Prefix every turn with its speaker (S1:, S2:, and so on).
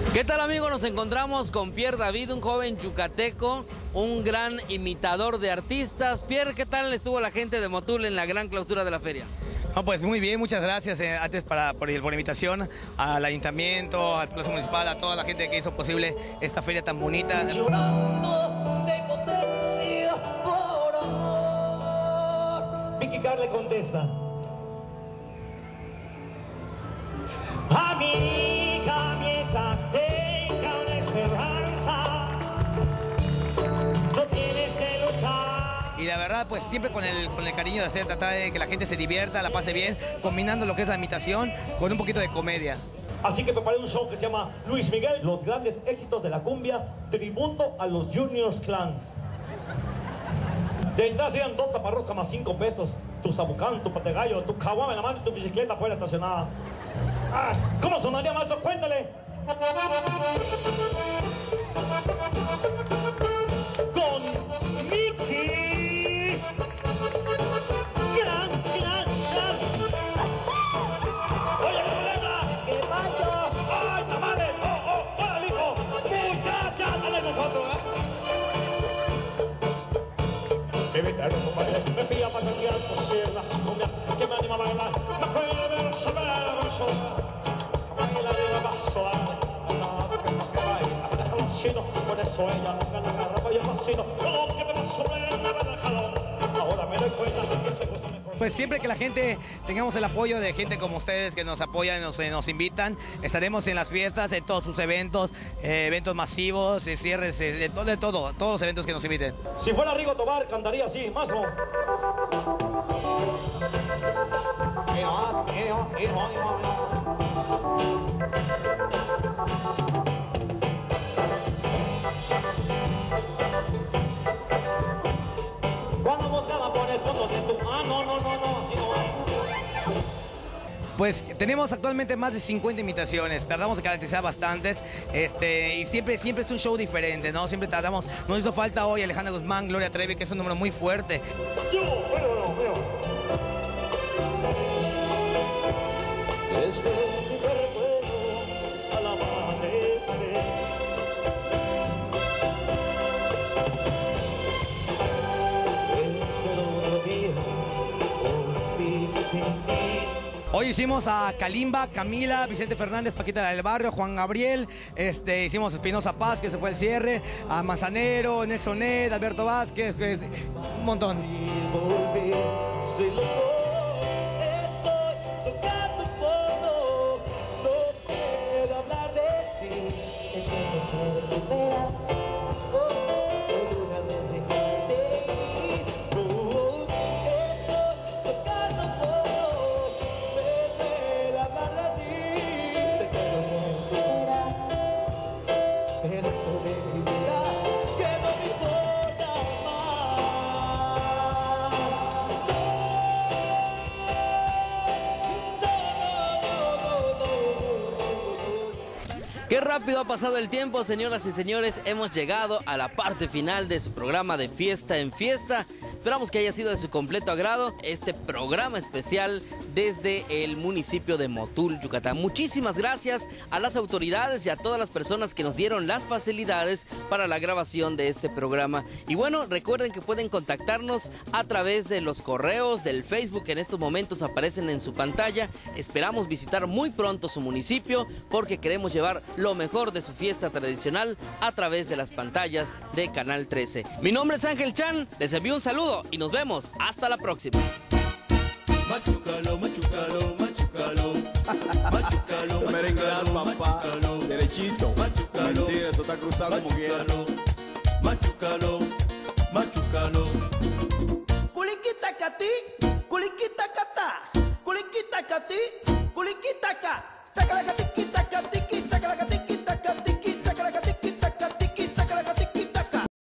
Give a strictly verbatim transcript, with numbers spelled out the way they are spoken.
S1: ¿Qué tal, amigos? Nos encontramos con Pierre David, un joven yucateco, un gran imitador de artistas. Pierre, ¿qué tal estuvo la gente de Motul en la gran clausura de la feria?
S2: No, pues muy bien, muchas gracias eh, antes para, por, por la invitación al ayuntamiento, al Plaza Municipal, a toda la gente que hizo posible esta feria tan bonita.
S3: Llorando de impotencia por amor. Vicky Carr le contesta: amiga, mientras tenga una esperanza, no tienes que luchar.
S2: Y la verdad, pues siempre con el, con el cariño de hacer, tratar de que la gente se divierta, la pase bien, combinando lo que es la imitación con un poquito de comedia.
S3: Así que preparé un show que se llama Luis Miguel, los grandes éxitos de la cumbia, tributo a los Juniors Clans. De entrada serían dos taparroscas más cinco pesos, tu sabucán, tu pategallo, tu caguama en la mano y tu bicicleta fuera estacionada. Ah, ¿cómo sonaría, maestro? Cuéntale. Con Mickey. Gran, gran, gran. Oye, problema. ¿Qué pasó? ¡Ay, tamales! ¡Oh, oh! ¡Hola, hijo! ¡Muchacha! ¡Dale nosotros, eh! Me vete a ver, compadre. Me pilla para cambiar por las cumbias que me animaban a bailar. Me acuerdo de los saberos. Baila de la vasola. No, porque no que baila. Déjalo así, no. Por eso ella no gana la ropa y el vacino. Todo que me va sobre el nave del jalón. Ahora me doy cuenta que se cosa mejor.
S2: Pues siempre que la gente tengamos el apoyo de gente como ustedes que nos apoyan, nos, nos invitan, estaremos en las fiestas, en todos sus eventos, eh, eventos masivos, eh, cierres, eh, de, todo, de todo, todos los eventos que nos inviten.
S3: Si fuera Rigo Tobar, cantaría así, más no. Cuando buscaba por el fondo de tu... Ah, no, no, no, no, así no.
S2: Pues tenemos actualmente más de cincuenta imitaciones, tardamos en caracterizar bastantes, este, y siempre, siempre es un show diferente, ¿no? Siempre tratamos, nos hizo falta hoy Alejandra Guzmán, Gloria Trevi, que es un número muy fuerte.
S3: Yo, bueno, bueno, bueno. Espero tu recuerdo al amanecer. Espero otro día por ti sin ti.
S2: Hoy hicimos a Kalimba, Camila, Vicente Fernández, Paquita del Barrio, Juan Gabriel, este, hicimos a Espinosa Paz, que se fue el cierre, a Manzanero, Nelson Ned, Alberto Vázquez, pues, un montón.
S3: Y volver, soy loco, estoy tocando fondo, no quiero hablar de ti, entiendo que de primera, oh, una vez de ti, oh, estoy tocando fondo, no quiero hablar de ti, te quiero de primera, pero eso de mi vida, que no me importa más.
S1: Qué rápido ha pasado el tiempo, señoras y señores. Hemos llegado a la parte final de su programa de Fiesta en Fiesta. Esperamos que haya sido de su completo agrado este programa especial desde el municipio de Motul, Yucatán. Muchísimas gracias a las autoridades y a todas las personas que nos dieron las facilidades para la grabación de este programa. Y bueno, recuerden que pueden contactarnos a través de los correos del Facebook que en estos momentos aparecen en su pantalla. Esperamos visitar muy pronto su municipio porque queremos llevar lo mejor de su fiesta tradicional a través de las pantallas de Canal trece. Mi nombre es Ángel Chan, les envío un saludo y nos vemos hasta la próxima.
S4: Machucalo, machucalo, machucalo, machucalo,
S5: merengueras, papá, derechito,
S4: machucalo,
S5: mentira, eso está cruzado como quiera.
S4: Machucalo, machucalo, machucalo.
S5: Culiquita que a ti